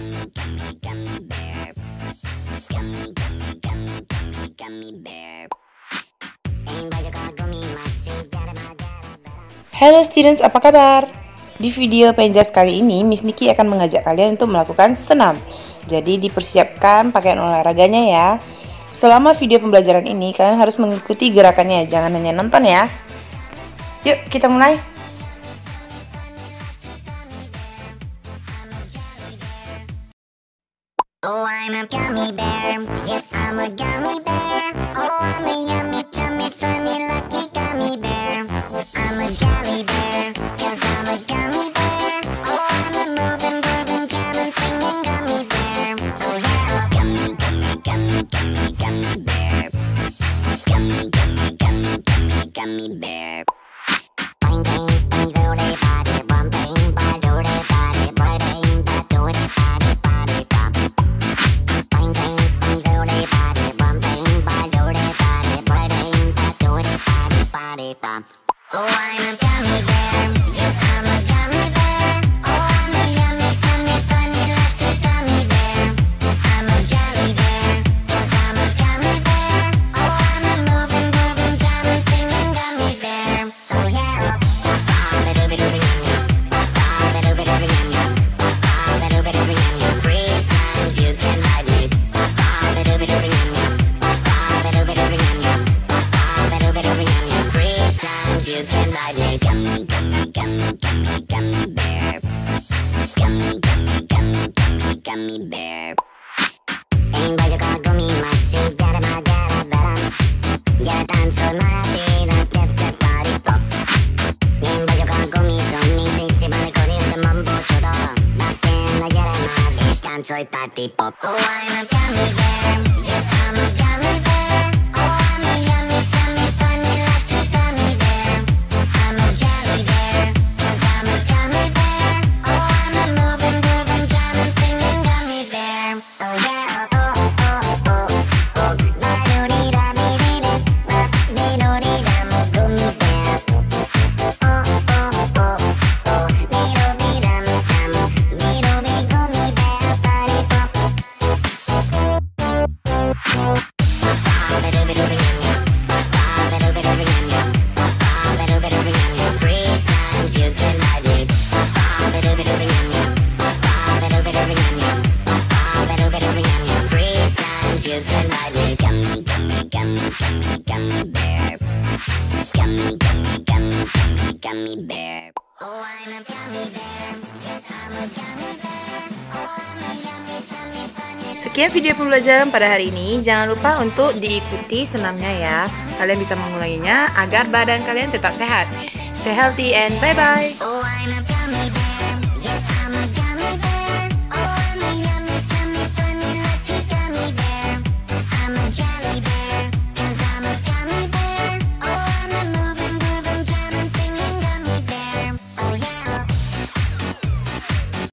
Halo students, apa kabar? Di video penjas kali ini, Miss Niki akan mengajak kalian untuk melakukan senam. Jadi dipersiapkan pakaian olahraganya ya. Selama video pembelajaran ini, kalian harus mengikuti gerakannya, jangan hanya nonton ya. Yuk, kita mulai. Oh, I'm a gummy bear. Yes, I'm a gummy bear. Oh, I'm a yummy, tummy, funny, lucky gummy bear. I'm a jelly bear, 'cause I'm a gummy bear. Oh, I'm a moving, grooving, jamming, singing gummy bear. Oh yeah, gummy, gummy, gummy, gummy, gummy bear. Gummy, gummy, gummy, gummy, gummy bear. Bang, bang, bang, do de body, bum, bang, bang, do de body, bang, bang, bang, do de body, body, bum. Bang, bang, bang, do de body, bum, bang, bang, do de body, bang, bang, bang, do de body, body, bum. Oh, I'm a gummy bear. Yes, I'm a gummy bear. Oh, I'm a yummy, tummy, funny, lucky gummy bear. I'm a jelly bear, 'cause I'm a gummy bear. Oh, I'm a moving, grooving, jamming, singing gummy bear. Oh yeah. Free time, you can ride me. Free time, you can ride me. Gummy, gummy, gummy, gummy, gummy bear. Gummy, gummy, gummy, gummy, gummy bear. Ing baju kagumi masih jadi magara baram. Jangan sumarati dan tep-tep party pop. Ing baju kagumi zombie cici balik kori udah mampu coba. Makin aja remah biskan soy party pop. Oh, I'm a gummy bear. Yes, I'm a gummy bear. Oh, I'm a yummy, tummy, funny, lucky gummy bear. I'm a jelly bear, 'cause I'm a gummy bear. Oh, I'm a moving, grooving, jamming, singing gummy bear. Oh yeah, oh oh oh oh. Ba-do-dee-da-dee-dee-dee, ba-dee-do-dee-da, mo gummy bear. Oh oh oh oh, dee-do-dee-dam, dam, dee-do-dee gummy bear, party pop. Free time, you can ride me. Free time, you can ride me. Gummy, gummy, gummy, gummy, gummy bear. Gummy, gummy, gummy, gummy, gummy bear. Oh, I'm a gummy bear. Yes, I'm a gummy bear. Oh, I'm a yummy, tummy, funny. Sekian video pembelajaran pada hari ini. Jangan lupa untuk diikuti senamnya ya. Kalian bisa mengulanginya agar badan kalian tetap sehat. Stay healthy and bye-bye. Oh, I'm a gummy bear. Yes, I'm a gummy bear. Oh, I'm a yummy, tummy, funny, lucky gummy bear. I'm a jelly